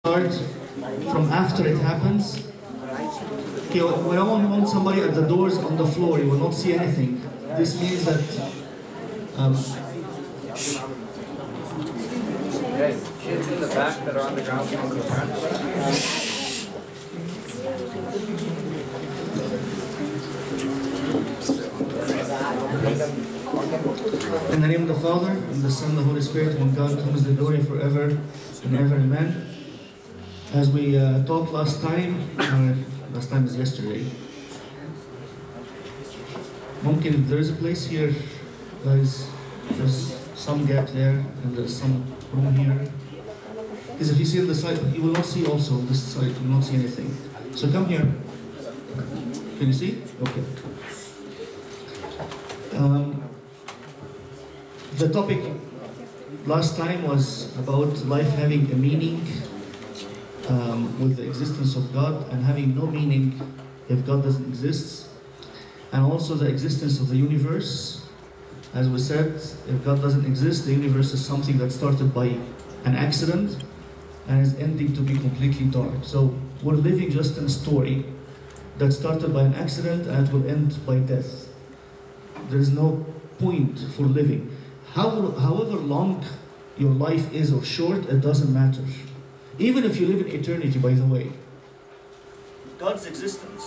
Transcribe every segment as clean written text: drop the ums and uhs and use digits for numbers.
start from after it happens. Okay, when I want somebody at the doors on the floor, you will not see anything. This means that kids in the back that are on the ground from the front. In the name of the Father, and the Son, and the Holy Spirit, one God, whom is the glory forever and ever. Amen. As we talked last time is yesterday. Mumkin, there is a place here, guys. There's some gap there, and there's some room here. Because if you see on the side, you will not see also on this side, you will not see anything. So come here. Can you see? Okay. The topic last time was about life having a meaning with the existence of God, and having no meaning if God doesn't exist, and also the existence of the universe. As we said, if God doesn't exist, the universe is something that started by an accident and is ending to be completely dark. So we're living just in a story that started by an accident and it will end by death. There is no point for living. However long your life is or short, it doesn't matter. Even if you live in eternity, by the way. God's existence.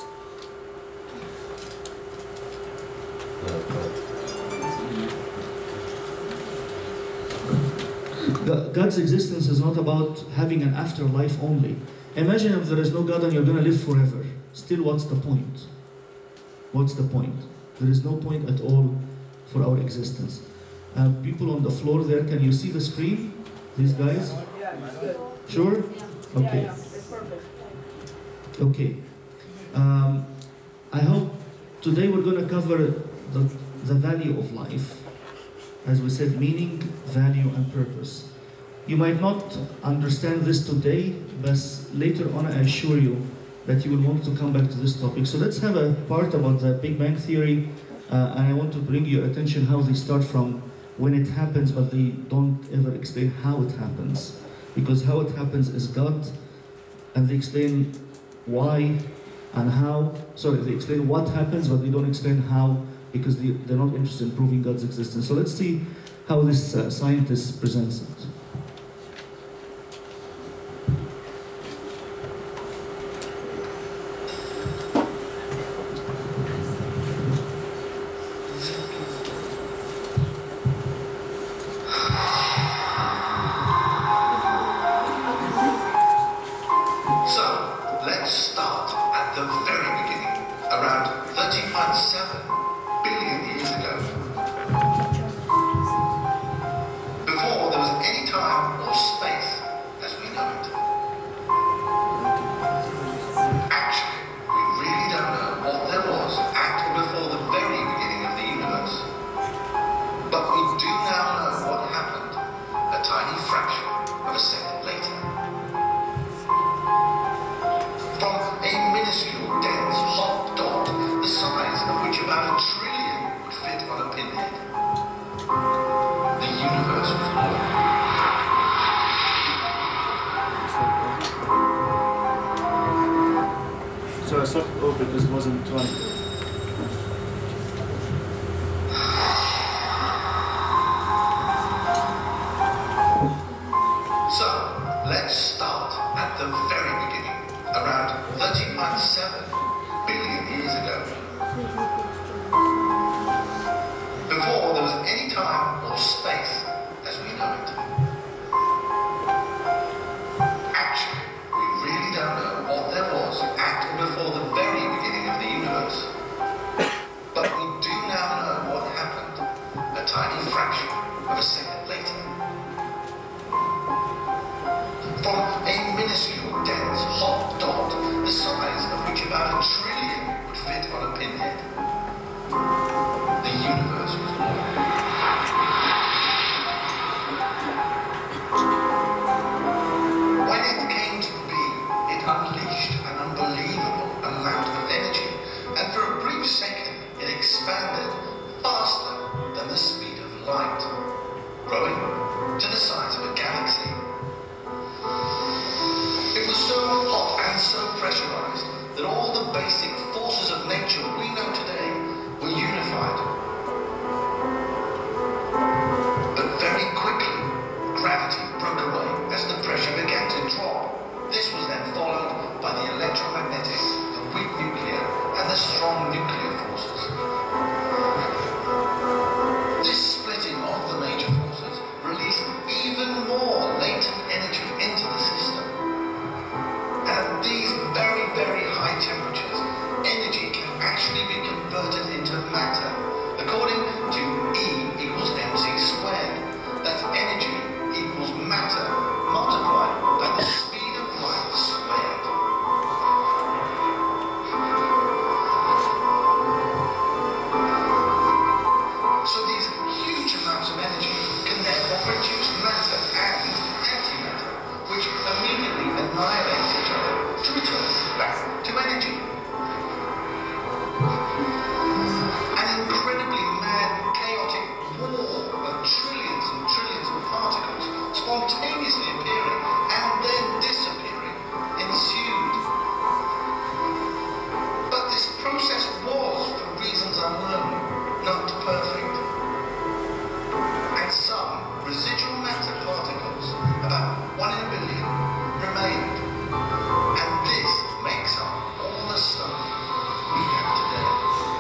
God's existence is not about having an afterlife only. Imagine if there is no God and you're going to live forever. Still, what's the point? What's the point? There is no point at all for our existence. People on the floor there, can you see the screen? These guys? Yeah, it's good. Sure? Okay. Yeah, it's perfect. Okay. I hope today we're going to cover the value of life. As we said, meaning, value, and purpose. You might not understand this today, but later on I assure you that you will want to come back to this topic. So let's have a part about the Big Bang Theory, and I want to bring your attention how they start from when it happens, but they don't ever explain how it happens. Because how it happens is God, and they explain why and how. Sorry, they explain what happens, but they don't explain how, because they're not interested in proving God's existence. So let's see how this scientist presents it. So I stopped because it wasn't 20. So, let's start at the very beginning, around 13.7 billion years ago. Before there was any time or space as we know it. Actually, we really don't know what there was at or before the very beginning of the universe. But we do now know what happened a tiny fraction of a second later. From a minuscule, dense, hot dot, the size of which about 1 trillion would fit on a pinhead, the universe was born. When it came to be, it unleashed an unbelievable amount of energy, and for a brief second, it expanded faster than the speed of light, growing to the size of a galaxy. pressurized that all the basic forces of nature we know today were unified. But very quickly, gravity broke away as the pressure began to drop. This was then followed by the electromagnetic, the weak nuclear, and the strong nuclear forces. This splitting of the major forces released even more latent energy into the system. And at these very, very high temperatures, energy can actually be converted into matter, according to E equals mc squared. That's energy equals matter multiplied by the speed of light squared. So these huge amounts of energy can therefore produce matter and antimatter, which immediately annihilates each other to return back to energy. An incredibly mad, chaotic war of trillions and trillions of particles spontaneously appearing and then disappearing ensued. But this process was, for reasons unknown, not perfect. And some residual matter particles, about 1 in a billion, remained. And this makes up all the stuff we have today.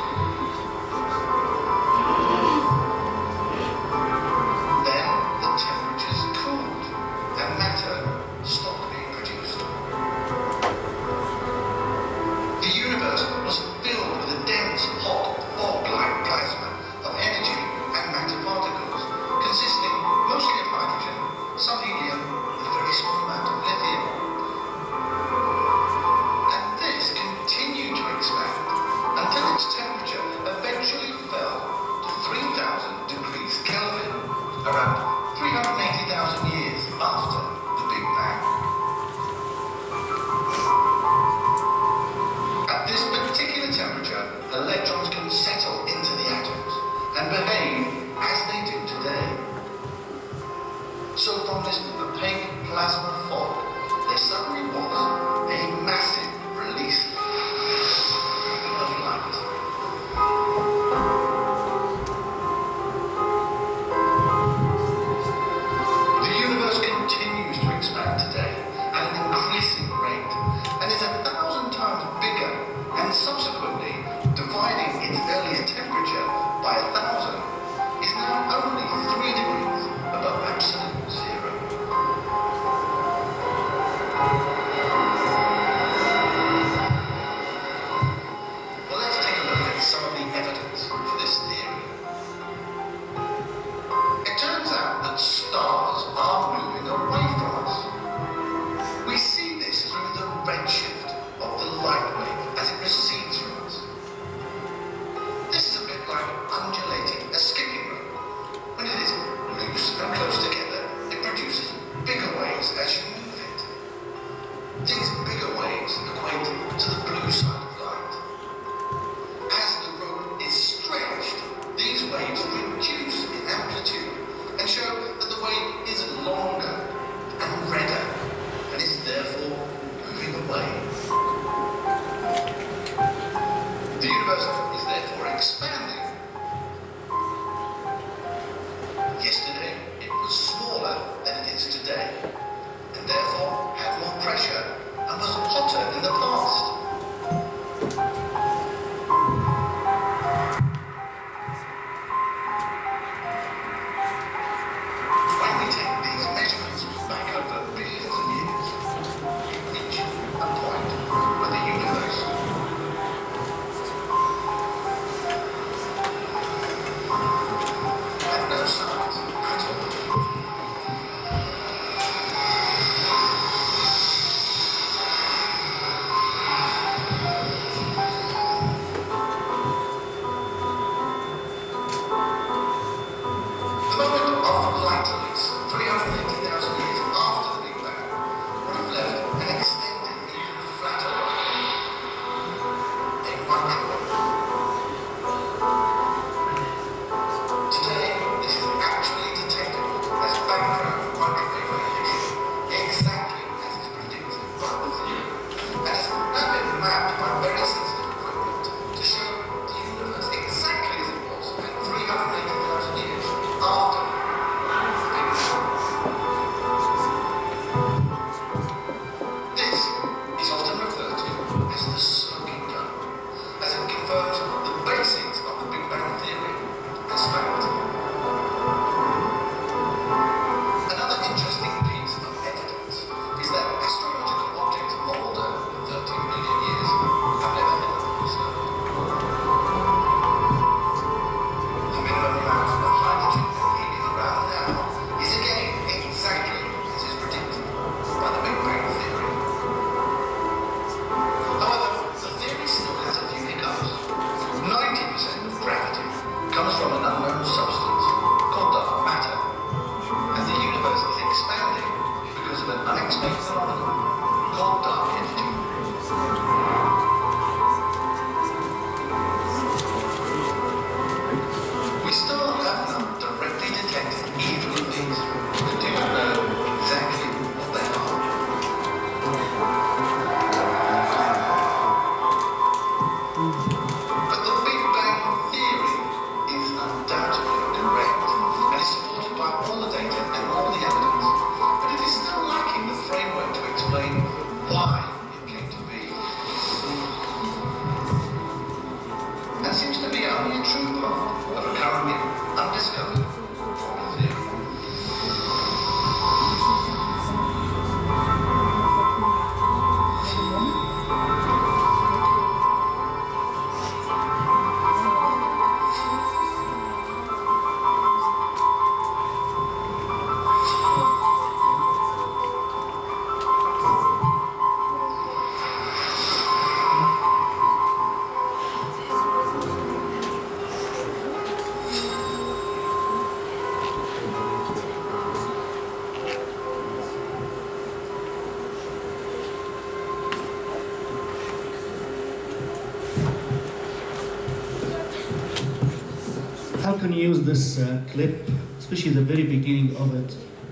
Then the temperatures cooled and matter stopped being produced. The universe was filled with a dense, hot, fog-like plasma of energy and matter particles, consisting mostly of hydrogen, some helium, and a very small amount of lithium. And this continued to expand until its temperature eventually fell to 3,000 degrees Kelvin, around 380,000 years after the Big Bang. At this particular temperature, electrons can settle into the atoms and behave as they do today. So from this opaque plasma fog, there suddenly was a massive release of light. The universe continues to expand today at an increasing rate and is 1,000 times bigger, and subsequently dividing its earlier temperature by 1,000 is now only 3 degrees above absolute zero. Well, let's take a look at some of the evidence for this theory. It turns out that stars are moving away from us. We see this through the redshift of the light wave as it recedes from us. This is a bit like undulating a skipping rope. When it is loose and close together, it produces bigger waves as you move it. These bigger waves equate to the blue side of light. As the rope is stretched, these waves reduce in amplitude and show that the wave is longer and redder and is therefore moving away. The universe is therefore expanding. Yesterday, it was smaller than it is today, and therefore had more pressure and was hotter in the past. When we take these measurements back over billions of years, we reach a point where the universe had no size at all. The moment of light release, 380,000 years after the Big Bang, would have left an extended, even flatter line, a microwave. Today, this is actually detectable as background microwave radiation, exactly as is predicted by the theory, and is mapped by very sensitive equipment to show the universe exactly as it was 380,000 years after the Big Bang. This is often referred to as the smoking gun, as it confirms the basics of the Big Bang theory as fact. Another interesting piece of evidence is that astrological objects older than 13 million years have never ever been observed. The minimum amount of hydrogen and helium around now is again exactly as is predicted by the Big Bang theory. However, the theory still has a few hiccups. 90% of gravity comes from an unknown substance called dark matter, and the universe is expanding because of an unexplained phenomenon called dark energy. We still have not directly detected either of these. We do not know exactly what they are. But the Big Bang theory is undoubtedly correct and is supported by all the data and all the evidence. But it is still lacking the framework to explain why it came to be. And seems to be only a true part of a currently undiscovered form of theory. How can you use this clip, especially the very beginning of it,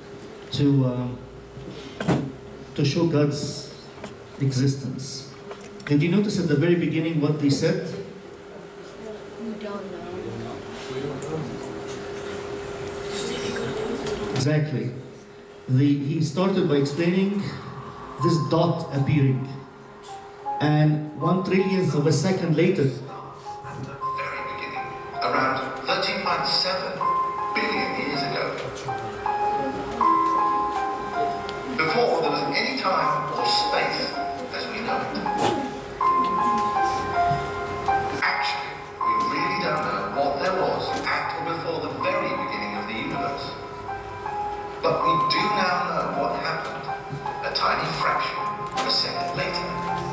to show God's existence? Did you notice at the very beginning what they said? We don't know. Exactly. He started by explaining this dot appearing, and 1/3 of a second later, At the very beginning, around 13.7 billion years ago. Before there was any time or space as we know it. Actually, we really don't know what there was at or before the very beginning of the universe. But we do now know what happened a tiny fraction of a second later.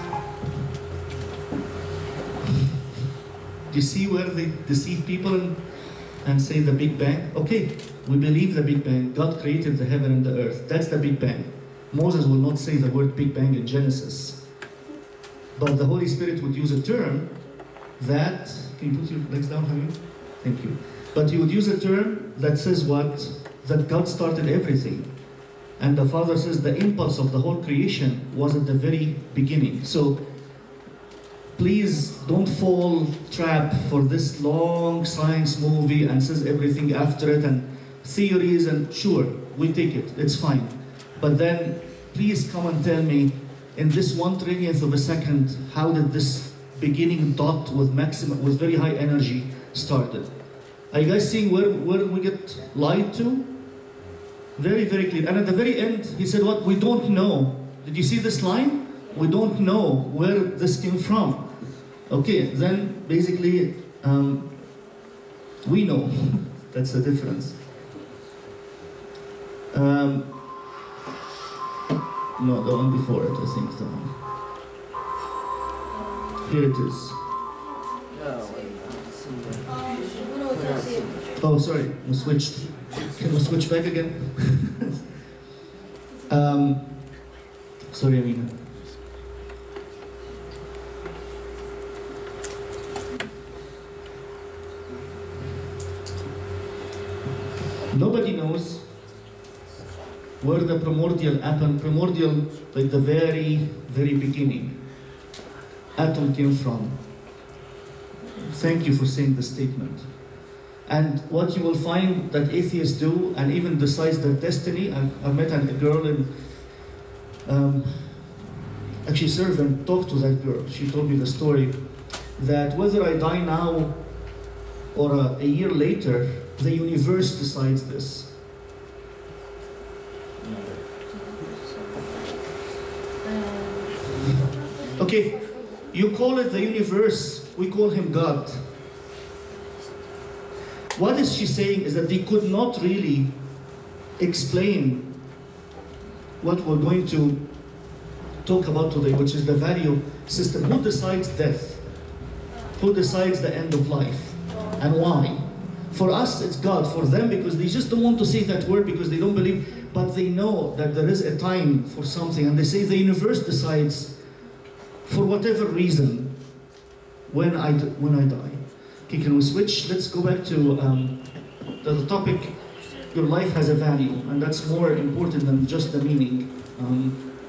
do you see where they deceive people and say the Big Bang? Okay, we believe the Big Bang. God created the heaven and the earth. That's the Big Bang. Moses will not say the word Big Bang in Genesis. But the Holy Spirit would use a term that... Can you put your legs down, Hamid? Thank you. But he would use a term that says what? That God started everything. And the Father says the impulse of the whole creation was at the very beginning. So please don't fall trap for this long science movie and says everything after it and theories, and sure, we take it, it's fine. But then please come and tell me in this 1/3 of a second, how did this beginning dot with very high energy started? Are you guys seeing where we get lied to? Very, very clear. And at the very end, he said what? We don't know. Did you see this line? We don't know where this came from. Okay, then basically, we know. That's the difference. No, the one before it, I think. The one. Here it is. Oh, sorry, we switched. Can we switch back again? Sorry, Amina. Nobody knows where the primordial happened, primordial, like the very, very beginning. atom came from. Thank you for saying the statement. And what you will find that atheists do, and even decides their destiny. I met a girl in, actually served and talked to that girl. She told me the story that whether I die now or a year later, the universe decides this. Okay, you call it the universe, we call him God. What is she saying is that they could not really explain what we're going to talk about today, which is the value system. Who decides death? Who decides the end of life? And why? For us, it's God. For them, because they just don't want to say that word because they don't believe, but they know that there is a time for something, and they say the universe decides for whatever reason when I die. Okay, can we switch? Let's go back to the topic. Your life has a value, and that's more important than just the meaning.